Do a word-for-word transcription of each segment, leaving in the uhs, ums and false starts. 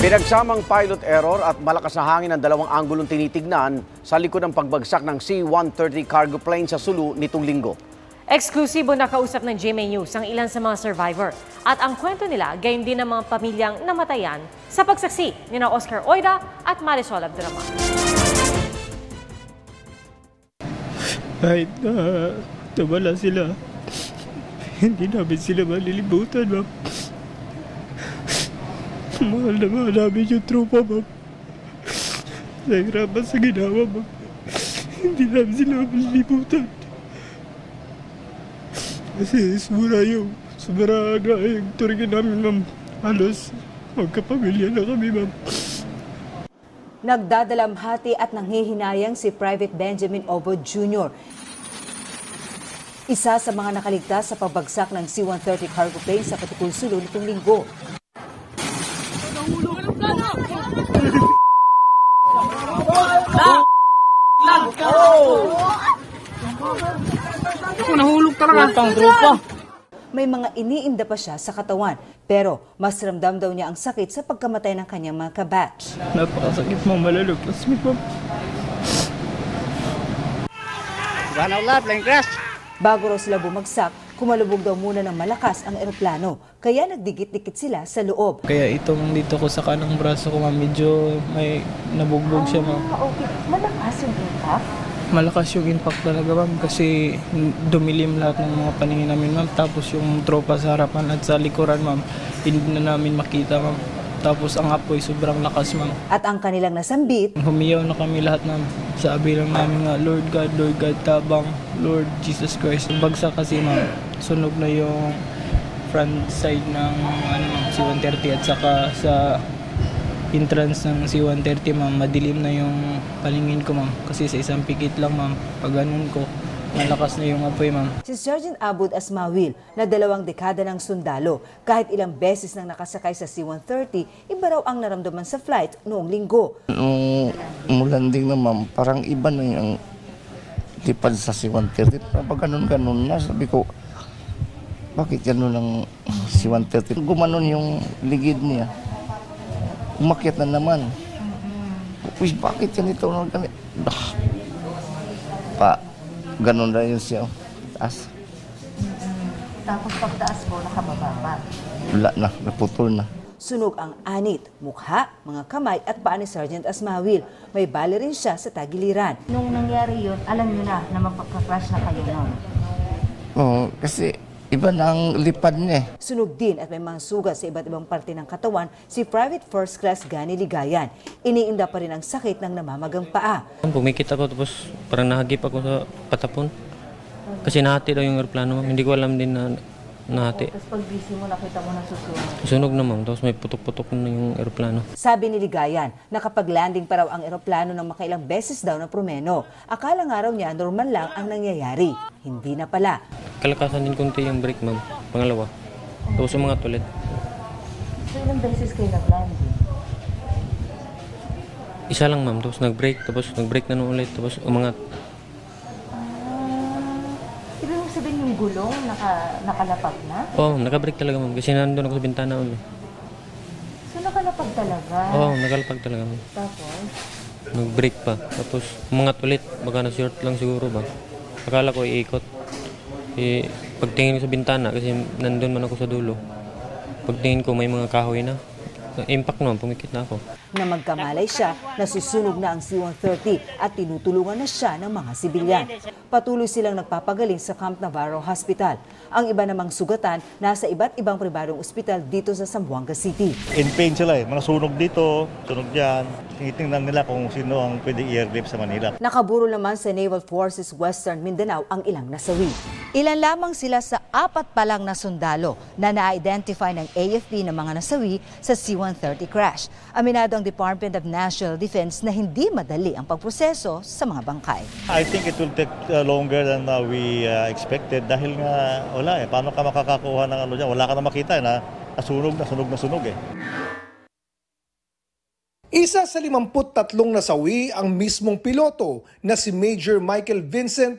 Pinagsamang pilot error at malakas na hangin ang dalawang anggulong tinitignan sa likod ng pagbagsak ng C one thirty cargo plane sa Sulu nitong linggo. Eksklusibo na kausap ng G M A News ang ilan sa mga survivor at ang kwento nila gayon din ng mga pamilyang namatayan sa pagsaksi ni na Oscar Oida at Marisol Abdurrahman. Kahit na tumala sila, hindi namin sila malilimutan, ma'am. Mahal na mahal namin yung tropa, ma'am. Nahirapan sa ginawa, ma'am. Hindi namin sila malilimutan. Kasi sumura yung, sumura na yung turingin namin, ma'am. Halos magkapamilya na kami, ma'am. Nagdadalamhati at nanghihinayang si Private Benjamin Obo Junior Isa sa mga nakaligtas sa pagbagsak ng C one thirty cargo plane sa Patikul, Sulu nitong linggo. Nahulog talaga ang tropa. May mga iniinda pa siya sa katawan, pero mas ramdam daw niya ang sakit sa pagkamatay ng kanyang mga kabatch. Napakasakit, ma'am. Malalagpas mi, ma'am. Gana ulat, plane crash. Bago raw sila bumagsak, kumalubog daw muna ng malakas ang eroplano, kaya nagdikit-dikit sila sa loob. Kaya itong dito ko sa kanang braso ko, ma'am, medyo may nabugbog siya, ma'am. Ah, okay. Malakas yung impact? Malakas yung impact talaga, ma'am, kasi dumilim lahat ng mga paningin namin, ma'am. Tapos yung tropa sa harapan at sa likuran, ma'am, hindi na namin makita, ma'am. Tapos ang apoy sobrang lakas, ma'am. At ang kanilang nasambit, humiyaw na kami lahat, ma'am. Sabi lang namin nga, Lord God, Lord God, tabang, Lord Jesus Christ. Bagsak kasi, ma'am, sunog na yung front side ng ano, C one thirty at saka sa entrance ng C one thirty, ma'am, madilim na yung paningin ko, ma'am. Kasi sa isang pikit lang, ma'am, pag ganun ko, malakas na yung apoy, ma'am. Si Sergeant Abud Asmawil, na dalawang dekada ng sundalo, kahit ilang beses nang nakasakay sa C one thirty, iba raw ang naramdaman sa flight noong linggo. Nung umulanding na, ma'am, parang iba na yung lipad sa C one thirty. Pag ganun-ganun na, sabi ko, bakit ganun ang C one thirty? Gumanon yung ligid niya. Umakyat na naman. Uy, bakit ganito? Pa, ganun na yun siya. Taas. Tapos pagtaas mo, nakababa pa. Wala na, naputol na. Sunog ang anit, mukha, mga kamay at paa ni Sergeant Asmawil. May bali rin siya sa tagiliran. Nung nangyari yun, alam niyo na na magpapaka-crash na kayo noon? Oo, kasi iba na ang lipad niya. Sunog din at may mga sugat sa iba't ibang parte ng katawan si Private First Class Gani Ligayan. Iniinda pa rin ang sakit ng namamagang paa. Pumikit ako tapos parang nahagip ako sa patapon. Kasi nahati daw yung aeroplano, ma'am. Hindi ko alam din na nahati. Tapos pag busy mo, nakita mo na susunog. Sunog na, ma'am. Tapos may putok-putok na yung aeroplano. Sabi ni Ligayan, nakapag-landing pa raw ang aeroplano ng makailang beses daw na promeno. Akala nga raw niya normal lang ang nangyayari. Hindi na pala. Kalakasan din konti yung brake, ma'am. Pangalawa. Tapos yung mga tulit. So ilang beses kayo nag-landing? Isa lang, ma'am. Tapos nag-brake. Tapos nag-brake na nung ulit. Tapos umangat. Ah, ibig mo sabihin yung gulong naka, nakalapag na? Oo, oh, naka-brake talaga, ma'am. Kasi nandun ako sa bintana, ma'am. So nakalapag talaga? Oo, oh, nakalapag talaga, ma'am. Tapos? Nag-brake pa. Tapos umangat ulit. Baka na-short lang siguro ba. Akala ko iikot. Eh, pagtingin ko sa bintana, kasi nandun man ako sa dulo. Pagtingin ko may mga kahoy na. Impact naman, pumikit na ako. Na magkamalay siya, nasusunog na ang C one thirty at tinutulungan na siya ng mga sibilyan. Patuloy silang nagpapagaling sa Camp Navarro Hospital. Ang iba namang sugatan nasa iba't ibang pribadong ospital dito sa Zamboanga City. In pain sila eh. Mga sunog dito, sunog dyan. Tinitingnan nila kung sino ang pwedeng i-airlift sa Manila. Nakaburo naman sa Naval Forces Western Mindanao ang ilang nasawi. Ilan lamang sila sa apat pa lang na sundalo na na-identify ng A F P ng mga nasawi sa C one thirty crash. Aminado ang Department of National Defense na hindi madali ang pagproseso sa mga bangkay. I think it will take uh, longer than uh, we uh, expected dahil nga wala eh. Paano ka makakakuha ng ano dyan? Wala ka na makita eh, na nasunog na sunog na sunog eh. Isa sa limamput tatlong nasawi ang mismong piloto na si Major Michael Vincent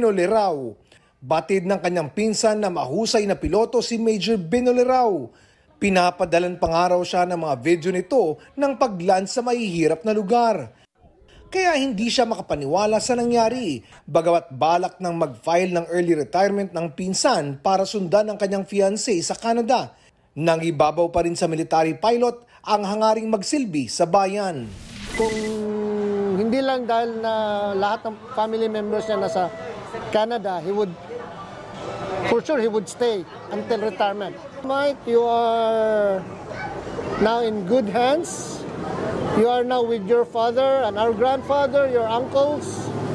Benolerao. Batid ng kanyang pinsan na mahusay na piloto si Major Benolerao. Pinapadalan pa nga raw siya ng mga video nito ng pag-land sa mahihirap na lugar. Kaya hindi siya makapaniwala sa nangyari, bagamat balak ng mag-file ng early retirement ng pinsan para sundan ang kanyang fiancé sa Canada. Nangibabaw pa rin sa military pilot ang hangaring magsilbi sa bayan. Kung hindi lang dahil na lahat ng family members niya nasa Canada, he would, for sure he would stay until retirement. Mike, you are now in good hands. You are now with your father and our grandfather, your uncles.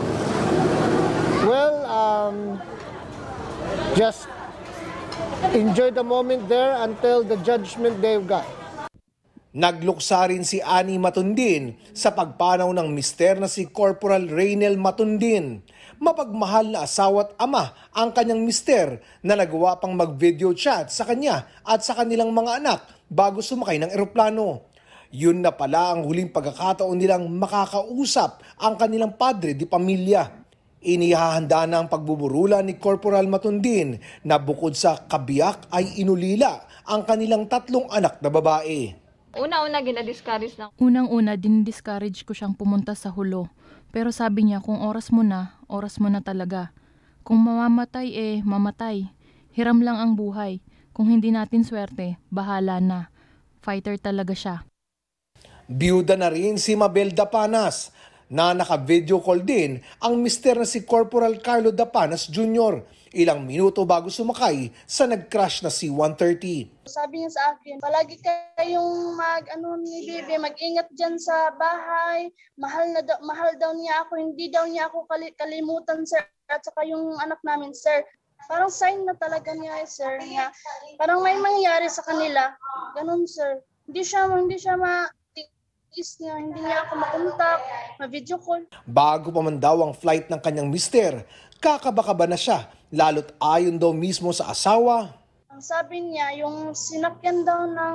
Well, um, just enjoy the moment there until the judgment day of God. Nagluksa rin si Ani Matundin sa pagpanaw ng mister na si Corporal Raynel Matundin. Mapagmahal na asawa at ama ang kanyang mister na nagawa pang mag-video chat sa kanya at sa kanilang mga anak bago sumakay ng eroplano. Yun na pala ang huling pagkakataon nilang makakausap ang kanilang padre di pamilya. Inihahanda na ang pagbuburula ni Corporal Matundin na bukod sa kabiyak ay inulila ang kanilang tatlong anak na babae. Una-una, gina-discourage na. Unang-una, din-discourage ko siyang pumunta sa Hulo. Pero sabi niya, kung oras mo na, oras mo na talaga. Kung mamamatay eh, mamatay. Hiram lang ang buhay. Kung hindi natin swerte, bahala na. Fighter talaga siya. Biyuda na rin si Mabel Dapanas na naka-video call din ang mister na si Corporal Carlo Dapanas Junior ilang minuto bago sumakay sa nag-crash na C one thirty. Sabi niya sa akin, palagi kayong mag, ano ni Bibi, mag-ingat dyan sa bahay. Mahal, na da, mahal daw niya ako, hindi daw niya ako kalimutan, sir. At saka yung anak namin, sir. Parang sign na talaga niya, sir. Nga, parang may mangyayari sa kanila. Ganun, sir. Hindi siya, hindi siya ma... niya, hindi niya ako makontak, ma-video call. Bago pa man daw ang flight ng kanyang mister, kakabakaba na siya, lalo't ayon daw mismo sa asawa. Ang sabi niya, yung sinakyan daw ng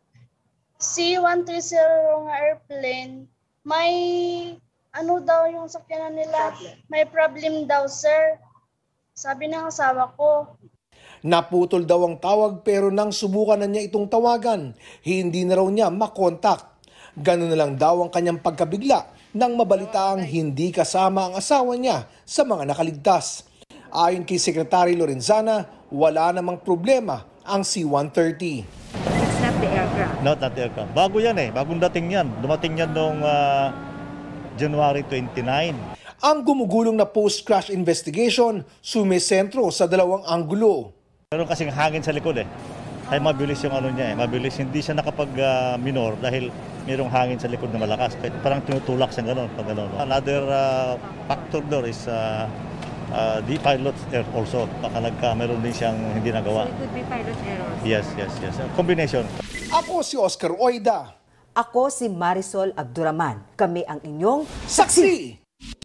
C one thirty nga airplane, may ano daw yung sakyanan nila, may problem daw, sir. Sabi ng asawa ko. Naputol daw ang tawag pero nang subukan na niya itong tawagan, hindi na raw niya makontak. Ganun na lang daw ang kanyang pagkabigla nang mabalitaang hindi kasama ang asawa niya sa mga nakaligtas. Ayon kay Secretary Lorenzana, wala namang problema ang C one thirty. It's not the aircraft. Not not the aircraft. Bago yan eh. Bagong dating yan. Dumating yan noong uh, January twenty-nine. Ang gumugulong na post-crash investigation sumisentro sa dalawang anggulo. Meron kasing hangin sa likod eh. Ay mabilis yung ano niya eh. Mabilis. Hindi siya nakapag-minor uh, dahil mayroong hangin sa likod na malakas. Parang tinutulak siya gano'n. Pag gano'n. Another uh, factor there is uh, uh, the pilot error also. Baka nagka, meron din siyang hindi nagawa. So it could be pilot error? Yes, yes, yes. Combination. Ako si Oscar Oida. Ako si Marisol Abduraman. Kami ang inyong Saksi!